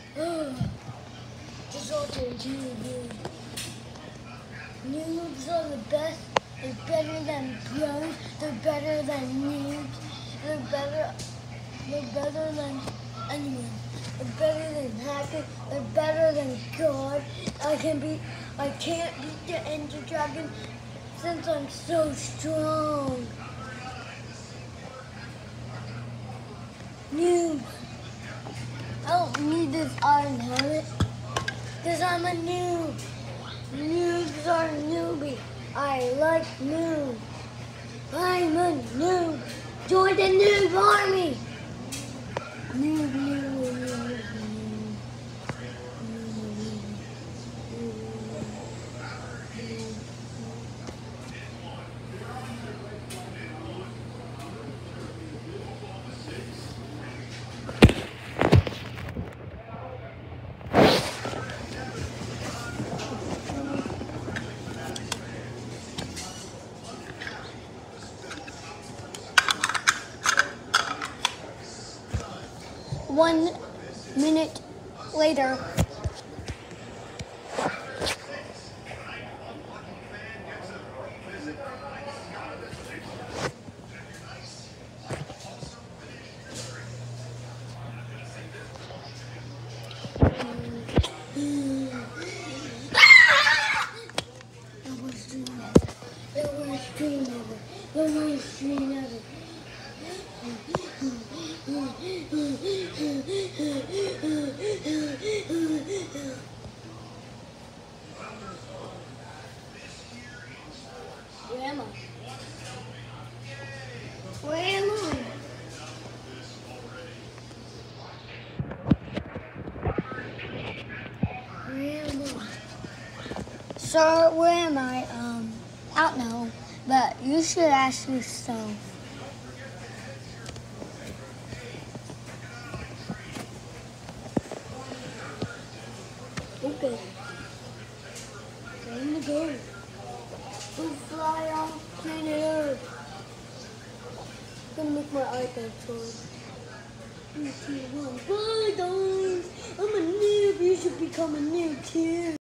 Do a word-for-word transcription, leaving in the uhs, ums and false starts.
Just watching T V. Noobs are the best. They're better than pros. They're better than noobs. They're better. They're better than anyone. They're better than hackers. They're better than God. I can beat. I can't beat the Ender Dragon since I'm so strong. Noobs. I don't need this iron helmet because I'm a noob. Noobs are newbie. I like noob. I'm a noob. Join the noob army. Noob, noob, noob, noob. One minute later. The worst dream ever. The worst dream ever. Where am I? Where am I? Where am I? Sir, where am I? Um, I don't know, but you should ask yourself. Okay. Time to go. We'll fly off planet Earth. I'm gonna make my iPad charge. Three, two, one. Bye, guys. I'm a noob. You should become a noob too.